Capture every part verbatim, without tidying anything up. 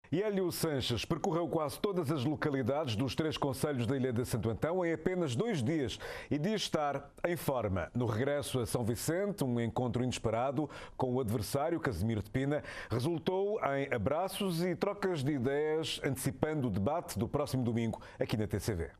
E Hélio Sanches percorreu quase todas as localidades dos três concelhos da Ilha de Santo Antão em apenas dois dias e diz estar em forma. No regresso a São Vicente, um encontro inesperado com o adversário, Casimiro de Pina, resultou em abraços e trocas de ideias, antecipando o debate do próximo domingo aqui na T C V.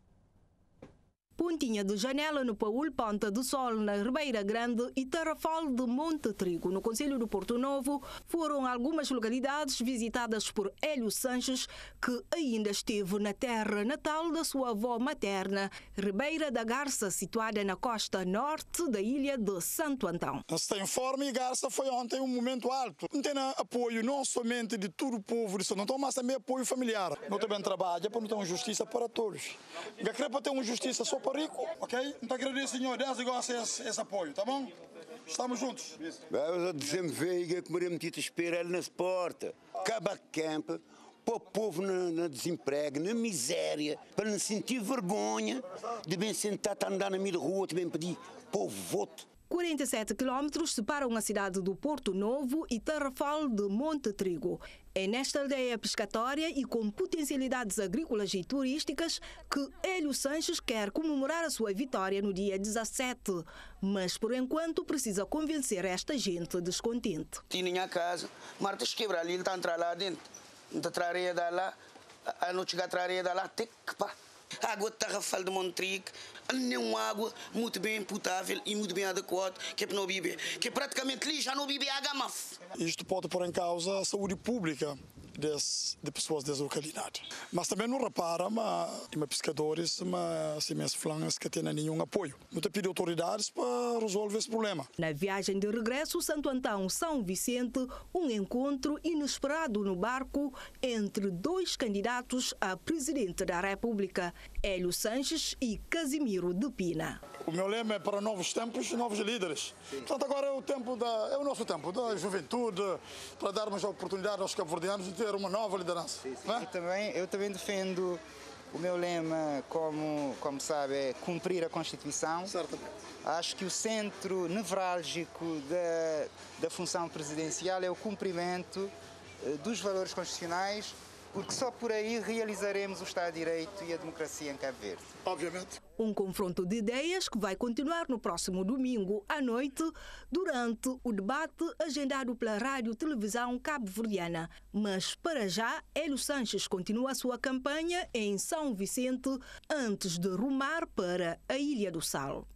Pontinha de Janela no Paúl, Ponta do Sol na Ribeira Grande e Tarrafal de Monte Trigo no Concelho do Porto Novo foram algumas localidades visitadas por Hélio Sanches, que ainda esteve na terra natal da sua avó materna, Ribeira da Garça, situada na costa norte da ilha de Santo Antão. Está em forma e Garça foi ontem um momento alto. Não tem apoio não somente de todo o povo de Santo Antão, mas também apoio familiar. Nós também trabalhamos para não ter uma justiça para todos. Eu queria para ter uma justiça só para rico, ok? Então agradeço, senhor, Deus gosta esse, esse apoio, tá bom? Estamos juntos. Eu dizemos veiga que me metido espera ele nas portas. Acaba campo, para o povo na, na desemprego, na miséria, para não sentir vergonha de bem sentar a andar na meio da rua, também pedir povo voto. quarenta e sete quilómetros separam a cidade do Porto Novo e Tarrafal de Monte Trigo. É nesta aldeia pescatória e com potencialidades agrícolas e turísticas que Hélio Sanches quer comemorar a sua vitória no dia dezassete. Mas, por enquanto, precisa convencer esta gente descontente. Tinha a casa, Marta quebra ali, ele está a entrar lá dentro. Não está a areia da lá, a noite chegar a areia da lá, tem que pá. A água de Tarrafal de Monte Trigo, não é uma água muito bem potável e muito bem adequada, que é para não beber. Que é praticamente ali já não bebe água maf. Isto pode pôr em causa a saúde pública des, de pessoas dessa localidade. Mas também não repara, mas pescadores, mas minhas flangas que têm nenhum apoio. Não te pede autoridades para resolver esse problema. Na viagem de regresso, Santo Antão-São Vicente, um encontro inesperado no barco entre dois candidatos a presidente da República, Hélio Sanches e Casimiro de Pina. O meu lema é para novos tempos e novos líderes. Portanto, agora é o tempo da, é o nosso tempo da juventude, para darmos a oportunidade aos cabo-verdianos de ter uma nova liderança. Sim, sim. Não é? Eu, também, eu também defendo o meu lema, como, como sabe, é cumprir a Constituição. Certamente. Acho que o centro nevrálgico da, da função presidencial é o cumprimento uh, dos valores constitucionais, porque só por aí realizaremos o Estado de Direito e a democracia em Cabo Verde. Obviamente. Um confronto de ideias que vai continuar no próximo domingo à noite, durante o debate agendado pela Rádio-Televisão Cabo-Verdiana. Mas, para já, Hélio Sanches continua a sua campanha em São Vicente antes de rumar para a Ilha do Sal.